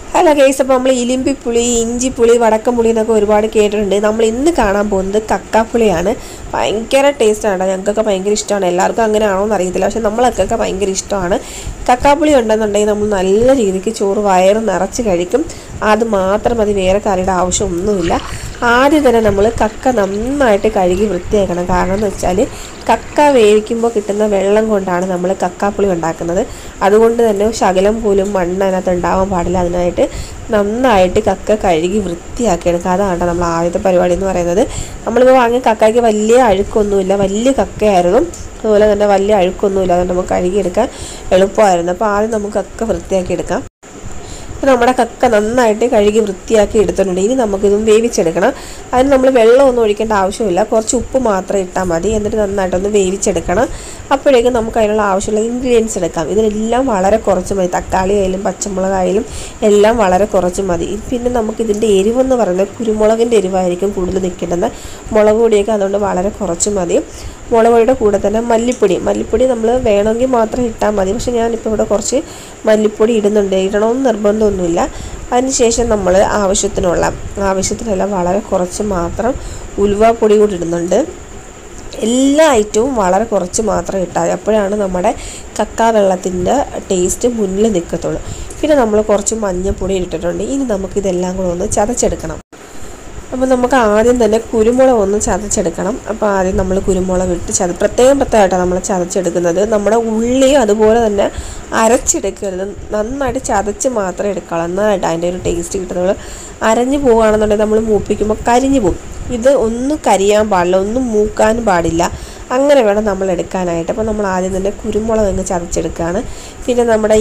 Hello guys, അപ്പോൾ നമ്മൾ ഇലിമ്പിപ്പുളി, ഇഞ്ചിപ്പുളി, വടക്കംപുളി എന്നൊക്കെ ഒരുപാട് കേട്ടിട്ടുണ്ട്. നമ്മൾ ഇന്ന് കാണാൻ പോകുന്നത് കക്കാപ്പുളിയാണ്. ഭയങ്കര ടേസ്റ്റാണ്. ഞങ്ങൾക്കൊക്കെ ഭയങ്കര ഇഷ്ടമാണ്. എല്ലാവർക്കും അങ്ങനെ ആണോ എന്ന് അറിയത്തില്ല, പക്ഷെ നമ്മളൊക്കെ ഭയങ്കര ഇഷ്ടമാണ്. കക്കാപ്പുളി ഉണ്ടെന്നുണ്ടെങ്കിൽ നമ്മൾ നല്ല രീതിക്ക് ചോറ് വയറ് നിറച്ച് കഴിക്കും. അത് മാത്രം മതി, വേറെ കറിയുടെ ആവശ്യമൊന്നുമില്ല. ആദ്യം തന്നെ നമ്മൾ കക്ക നന്നായിട്ട് കഴുകി വൃത്തിയാക്കണം. കാരണം എന്ന് വെച്ചാൽ കക്ക വേവിക്കുമ്പോൾ കിട്ടുന്ന വെള്ളം കൊണ്ടാണ് നമ്മൾ കക്കാപ്പുളി ഉണ്ടാക്കുന്നത്. അതുകൊണ്ട് തന്നെ ശകലം പോലും മണ്ണ് അതിനകത്ത് ഉണ്ടാവാൻ പാടില്ല. അതിനായിട്ട് നന്നായിട്ട് കക്ക കഴുകി വൃത്തിയാക്കിയെടുക്കുക. അതാണ് നമ്മൾ ആദ്യത്തെ പരിപാടി എന്ന് പറയുന്നത്. നമ്മളിപ്പോൾ വാങ്ങിയ കക്കയ്ക്ക് വലിയ അഴുക്കൊന്നുമില്ല, വലിയ കക്കയായിരുന്നു. അതുപോലെ തന്നെ വലിയ അഴുക്കൊന്നുമില്ല, അതുകൊണ്ട് നമുക്ക് കഴുകിയെടുക്കാൻ എളുപ്പമായിരുന്നു. അപ്പോൾ ആദ്യം നമുക്ക് കക്ക വൃത്തിയാക്കിയെടുക്കാം. അപ്പോൾ നമ്മുടെ കക്ക നന്നായിട്ട് കഴുകി വൃത്തിയാക്കി എടുത്തിട്ടുണ്ട്. ഇനി നമുക്കിതും വേവിച്ചെടുക്കണം. അതിന് നമ്മൾ വെള്ളമൊന്നും ഒഴിക്കേണ്ട ആവശ്യമില്ല, കുറച്ച് ഉപ്പ് മാത്രം ഇട്ടാൽ മതി. എന്നിട്ട് നന്നായിട്ടൊന്ന് വേവിച്ചെടുക്കണം. അപ്പോഴേക്കും നമുക്ക് അതിനുള്ള ആവശ്യമുള്ള ഇൻഗ്രീഡിയൻസ് എടുക്കാം. ഇതിനെല്ലാം വളരെ കുറച്ച് മതി. തക്കാളി ആയാലും പച്ചമുളകായാലും എല്ലാം വളരെ കുറച്ച് മതി. പിന്നെ നമുക്കിതിൻ്റെ എരിവെന്ന് പറയുന്നത് കുരുമുളകിൻ്റെ എരിവായിരിക്കും കൂടുതൽ നിൽക്കേണ്ടത്. മുളക് പൊടിയൊക്കെ അതുകൊണ്ട് വളരെ കുറച്ച് മതി. മുളക് പൊടിയുടെ കൂടെ തന്നെ മല്ലിപ്പൊടി നമ്മൾ വേണമെങ്കിൽ മാത്രം ഇട്ടാൽ മതി. പക്ഷേ ഞാനിപ്പോൾ ഇവിടെ കുറച്ച് മല്ലിപ്പൊടി ഇടുന്നുണ്ട്. ഇടണമെന്ന് നിർബന്ധമൊന്നുമില്ല. അതിനുശേഷം നമ്മൾ ആവശ്യത്തിനല്ല വളരെ കുറച്ച് മാത്രം ഉലുവാപ്പൊടി കൂടി ഇടുന്നുണ്ട്. എല്ലാ ഐറ്റവും വളരെ കുറച്ച് മാത്രം ഇട്ടാൽ മതി. അപ്പോഴാണ് നമ്മുടെ കക്ക വെള്ളത്തിൻ്റെ ടേസ്റ്റ് മുന്നിൽ നിൽക്കത്തുള്ളൂ. പിന്നെ നമ്മൾ കുറച്ച് മഞ്ഞൾപ്പൊടി ഇട്ടിട്ടുണ്ട്. ഇനി നമുക്കിതെല്ലാം കൂടെ ഒന്ന് ചതച്ചെടുക്കണം. അപ്പോൾ നമുക്ക് ആദ്യം തന്നെ കുരുമുളക് ഒന്ന് ചതച്ചെടുക്കണം. അപ്പോൾ ആദ്യം നമ്മൾ കുരുമുളക് ഇട്ട് പ്രത്യേകമായിട്ടാണ് നമ്മൾ ചതച്ചെടുക്കുന്നത്. നമ്മുടെ ഉള്ളിയും അതുപോലെ തന്നെ അരച്ചെടുക്കരുത്, നന്നായിട്ട് ചതച്ച് മാത്രമേ എടുക്കാവൂ. നന്നായിട്ട് അതിൻ്റെ ഒരു ടേസ്റ്റ് കിട്ടുന്നത്. അരഞ്ഞു പോവുകയാണെന്നുണ്ടെങ്കിൽ നമ്മൾ മൂപ്പിക്കുമ്പോൾ കരിഞ്ഞു പോകും. ഇത് ഒന്നും കരിയാൻ പാടില്ല, ഒന്നും മൂക്കാനും പാടില്ല. അങ്ങനെ വേണം നമ്മൾ എടുക്കാനായിട്ട്. അപ്പോൾ നമ്മൾ ആദ്യം തന്നെ കുരുമുളക് അങ്ങ് ചതച്ചെടുക്കുകയാണ്. പിന്നെ നമ്മുടെ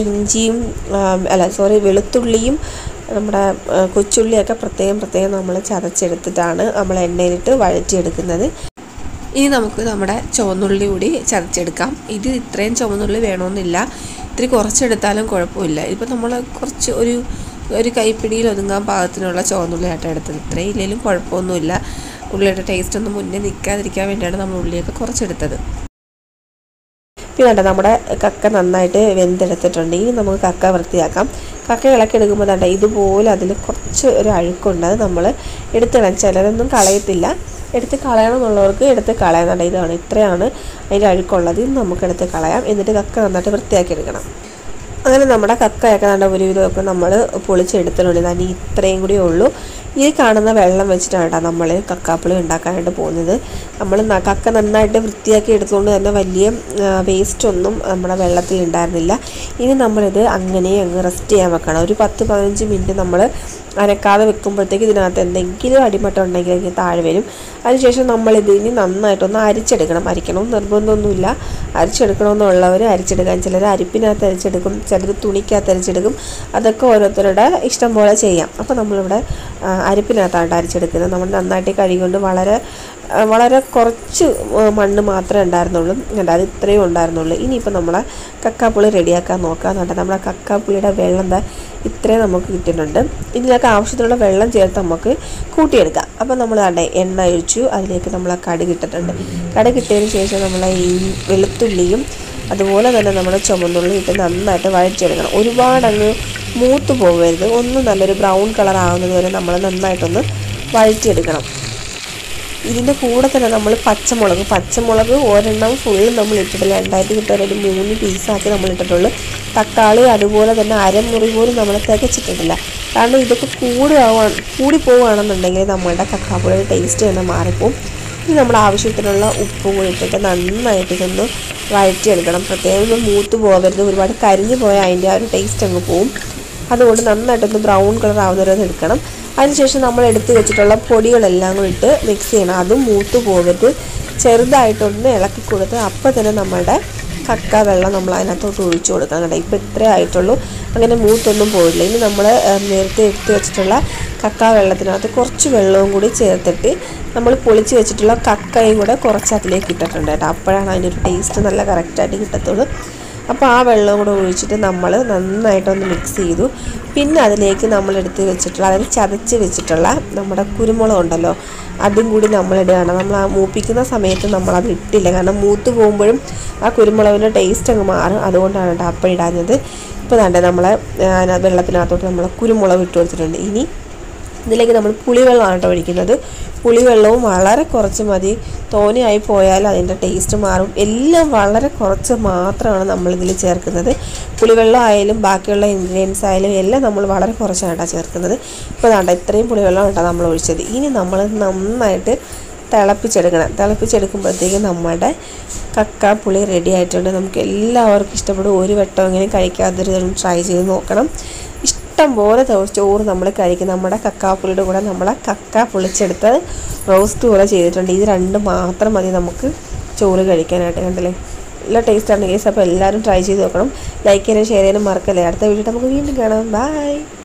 വെളുത്തുള്ളിയും നമ്മുടെ കൊച്ചുള്ളിയൊക്കെ പ്രത്യേകം നമ്മൾ ചതച്ചെടുത്തിട്ടാണ് നമ്മൾ എണ്ണയിലിട്ട് വഴറ്റിയെടുക്കുന്നത്. ഇനി നമുക്ക് നമ്മുടെ ചുവന്നുള്ളി കൂടി ചതച്ചെടുക്കാം. ഇത് ഇത്രയും ചുവന്നുള്ളി വേണമെന്നില്ല, ഇത്തിരി കുറച്ചെടുത്താലും കുഴപ്പമില്ല. ഇപ്പം നമ്മൾ കുറച്ച് ഒരു കൈപ്പിടിയിൽ ഒതുങ്ങാൻ പാകത്തിനുള്ള ചുവന്നുള്ളിയായിട്ടാണ് എടുത്തത്. ഇത്രയും ഇല്ലെങ്കിലും കുഴപ്പമൊന്നുമില്ല. ഉള്ളിയുടെ ടേസ്റ്റ് ഒന്നും മുന്നേ നിൽക്കാതിരിക്കാൻ വേണ്ടിയാണ് നമ്മൾ ഉള്ളിയൊക്കെ കുറച്ചെടുത്തത്. പിന്നെ നമ്മുടെ കക്ക നന്നായിട്ട് വെന്തെടുത്തിട്ടുണ്ട്. ഇനി നമുക്ക് കക്ക വൃത്തിയാക്കാം. കക്ക ഇളക്കിയെടുക്കുമ്പോൾ ഇതുപോലെ അതിൽ കുറച്ച് ഒരു അഴുക്കുണ്ട്. അത് നമ്മൾ എടുത്തിടാം. ചിലരൊന്നും കളയത്തില്ല. എടുത്ത് കളയണമെന്നുള്ളവർക്ക് എടുത്ത് കളയാം. ഇതാണ്, ഇത്രയാണ് അതിൻ്റെ അഴുക്കുള്ളത്. ഇത് നമുക്ക് എടുത്ത് കളയാം. എന്നിട്ട് കക്ക നന്നായിട്ട് വൃത്തിയാക്കിയെടുക്കണം. അങ്ങനെ നമ്മുടെ കക്കയൊക്കെ ഒരുവിധമൊക്കെ നമ്മൾ പൊളിച്ചെടുത്തിട്ടുണ്ട്. ഇനി ഇത്രയും കൂടിയേ ഉള്ളൂ. ഈ കാണുന്ന വെള്ളം വെച്ചിട്ടാണ് നമ്മൾ കക്കാപ്പുളി ഉണ്ടാക്കാനായിട്ട് പോകുന്നത്. നമ്മൾ കക്ക നന്നായിട്ട് വൃത്തിയാക്കി എടുത്തുകൊണ്ട് തന്നെ വലിയ വേസ്റ്റൊന്നും നമ്മുടെ വെള്ളത്തിൽ ഉണ്ടായിരുന്നില്ല. ഇനി നമ്മളിത് അങ്ങനെ അങ്ങ് റെസ്റ്റ് ചെയ്യാൻ വെക്കണം. ഒരു 10-15 മിനിറ്റ് നമ്മൾ അനക്കാതെ വെക്കുമ്പോഴത്തേക്ക് ഇതിനകത്ത് എന്തെങ്കിലും അടിമട്ടം ഉണ്ടെങ്കിൽ അതിന് താഴെ വരും. അതിനുശേഷം നമ്മളിതിന് നന്നായിട്ടൊന്ന് അരിച്ചെടുക്കണം. അരിക്കണമെന്ന് നിർബന്ധമൊന്നുമില്ല, അരിച്ചെടുക്കണമെന്നുള്ളവർ അരിച്ചെടുക്കാൻ. ചിലർ അരിപ്പിനകത്ത് അരിച്ചെടുക്കും, ചിലർ തുണിക്കകത്ത് അരിച്ചെടുക്കും. അതൊക്കെ ഓരോരുത്തരുടെ ഇഷ്ടം പോലെ ചെയ്യാം. അപ്പോൾ നമ്മളിവിടെ അരിപ്പിനകത്താണ് അരിച്ചെടുക്കുന്നത്. നമ്മൾ നന്നായിട്ട് കഴുകിക്കൊണ്ട് വളരെ കുറച്ച് മണ്ണ് മാത്രമേ ഉണ്ടായിരുന്നുള്ളൂ. അത് ഇത്രയും ഉണ്ടായിരുന്നുള്ളൂ. ഇനിയിപ്പോൾ നമ്മളെ കക്കാപ്പുളി റെഡിയാക്കാൻ നോക്കാമെന്നുണ്ട്. നമ്മുടെ കക്കാപ്പുളിയുടെ വെള്ളം ഇത്രയും നമുക്ക് കിട്ടുന്നുണ്ട്. ഇതിനൊക്കെ ആവശ്യത്തിനുള്ള വെള്ളം ചേർത്ത് നമുക്ക് കൂട്ടിയെടുക്കാം. അപ്പോൾ നമ്മൾ എണ്ണ ഒഴിച്ചു, അതിലേക്ക് നമ്മൾ കടുക് ഇട്ടിട്ടുണ്ട്. കടുക് ഇട്ടതിന് ശേഷം നമ്മൾ ഈ വെളുത്തുള്ളിയും അതുപോലെ തന്നെ നമ്മുടെ ചുമന്നുള്ളി ഇട്ട് നന്നായിട്ട് വഴറ്റിയെടുക്കണം. ഒരുപാടങ്ങ് മൂത്ത് പോകരുത്. ഒന്ന് നല്ലൊരു ബ്രൗൺ കളർ ആവുന്നത് വരെ നമ്മൾ നന്നായിട്ടൊന്ന് വഴറ്റിയെടുക്കണം. ഇതിൻ്റെ കൂടെ തന്നെ നമ്മൾ പച്ചമുളക് ഒരെണ്ണം ഫുള്ള് നമ്മൾ ഇട്ടിട്ടില്ല. 2 കിട്ടാൻ ഒരു 3 പീസാക്കി നമ്മൾ ഇട്ടിട്ടുള്ളൂ. തക്കാളി അതുപോലെ തന്നെ അരമുറി പോലും നമ്മൾ തികച്ചിട്ടിട്ടില്ല. കാരണം ഇതൊക്കെ കൂടി പോവുകയാണെന്നുണ്ടെങ്കിൽ നമ്മളുടെ കക്കാപ്പുളിയുടെ ടേസ്റ്റ് തന്നെ മാറിപ്പോവും. ഇനി നമ്മൾ ആവശ്യത്തിനുള്ള ഉപ്പും കൂടി ഇട്ടിട്ട് നന്നായിട്ട് ഇതൊന്ന് വഴറ്റിയെടുക്കണം. പ്രത്യേകം മൂത്ത് പോകരുത്, ഒരുപാട് കരിഞ്ഞു പോയാൽ അതിൻ്റെ ആ ഒരു ടേസ്റ്റ് അങ്ങ് പോവും. അതുകൊണ്ട് നന്നായിട്ടൊന്ന് ബ്രൗൺ കളർ ആവുന്നവരെ എടുക്കണം. അതിനുശേഷം നമ്മൾ എടുത്ത് വെച്ചിട്ടുള്ള പൊടികളെല്ലാം കൂടി ഇട്ട് മിക്സ് ചെയ്യണം. അതും മൂത്ത് പോകരുത്, ചെറുതായിട്ടൊന്ന് ഇളക്കി കൊടുത്ത് അപ്പോൾ തന്നെ നമ്മുടെ കക്ക വെള്ളം നമ്മൾ അതിനകത്തോട്ട് ഒഴിച്ചു കൊടുക്കണം. ഇപ്പോൾ ഇത്രേ ആയിട്ടുള്ളൂ, അങ്ങനെ മൂത്തൊന്നും പോയില്ല. ഇനി നമ്മൾ നേരത്തെ എടുത്ത് വെച്ചിട്ടുള്ള കക്ക വെള്ളത്തിനകത്ത് കുറച്ച് വെള്ളവും കൂടി ചേർത്തിട്ട് നമ്മൾ പൊളിച്ച് വെച്ചിട്ടുള്ള കക്കയും കൂടെ കുറച്ച് അതിലേക്ക് ഇട്ടിട്ടുണ്ട് കേട്ടോ. അപ്പോഴാണ് അതിൻ്റെ ഒരു ടേസ്റ്റ് നല്ല കറക്റ്റായിട്ട് കിട്ടത്തുള്ളൂ. അപ്പോൾ ആ വെള്ളം കൂടെ ഒഴിച്ചിട്ട് നമ്മൾ നന്നായിട്ടൊന്ന് മിക്സ് ചെയ്തു. പിന്നെ അതിലേക്ക് നമ്മൾ എടുത്ത് വെച്ചിട്ടുള്ള, അതായത് ചതച്ച് വെച്ചിട്ടുള്ള നമ്മുടെ കുരുമുളക് ഉണ്ടല്ലോ, അതും കൂടി നമ്മളിടുകയാണ്. നമ്മൾ ആ മൂപ്പിക്കുന്ന സമയത്ത് നമ്മളത് ഇട്ടില്ല, കാരണം മൂത്ത് പോകുമ്പോഴും ആ കുരുമുളകിൻ്റെ ടേസ്റ്റ് അങ്ങ് മാറും. അതുകൊണ്ടാണ് കേട്ടോ അപ്പം ഇടാഞ്ഞത്. ഇപ്പോൾ വേണ്ടേ നമ്മളെ വെള്ളത്തിനകത്തോട്ട് നമ്മൾ കുരുമുളക് ഇട്ട് കൊടുത്തിട്ടുണ്ട്. ഇനി ഇതിലേക്ക് നമ്മൾ പുളിവെള്ളമാണ് കേട്ടോ ഒഴിക്കുന്നത്. പുളിവെള്ളവും വളരെ കുറച്ച് മതി, തോനെയായി പോയാൽ അതിൻ്റെ ടേസ്റ്റ് മാറും. എല്ലാം വളരെ കുറച്ച് മാത്രമാണ് നമ്മളിതിൽ ചേർക്കുന്നത്. പുളിവെള്ളം ആയാലും ബാക്കിയുള്ള ഇൻഗ്രീഡിയൻസ് ആയാലും എല്ലാം നമ്മൾ വളരെ കുറച്ചാണ് കേട്ടോ ചേർക്കുന്നത്. ഇപ്പോൾ വേണ്ട ഇത്രയും പുളിവെള്ളം കേട്ടോ നമ്മൾ ഒഴിച്ചത്. ഇനി നമ്മൾ നന്നായിട്ട് തിളപ്പിച്ചെടുക്കണം. തിളപ്പിച്ചെടുക്കുമ്പോഴത്തേക്കും നമ്മുടെ കക്കാപ്പുളി റെഡി ആയിട്ടുണ്ട്. നമുക്ക് എല്ലാവർക്കും ഇഷ്ടപ്പെടും. ഒരു വട്ടമെങ്കിലും കഴിക്കാത്തൊരു ട്രൈ ചെയ്ത് നോക്കണം. ഇഷ്ടം പോലെ ചോറ് നമ്മൾ കഴിക്കും. നമ്മുടെ കക്കാപ്പുളിയുടെ കൂടെ നമ്മളെ കക്ക പൊളിച്ചെടുത്ത് റോസ്റ്റ് പോലെ ചെയ്തിട്ടുണ്ട്. ഇത് രണ്ടും മാത്രം മതി നമുക്ക് ചോറ് കഴിക്കാനായിട്ട്. കണ്ടില്ലേ, നല്ല ടേസ്റ്റാണ് കേസ്. അപ്പോൾ എല്ലാവരും ട്രൈ ചെയ്ത് നോക്കണം. ലൈക്ക് ചെയ്യാനും ഷെയർ ചെയ്യാനും മറക്കല്ലേ. അടുത്ത വീഡിയോ നമുക്ക് വീണ്ടും കാണാം. ബൈ.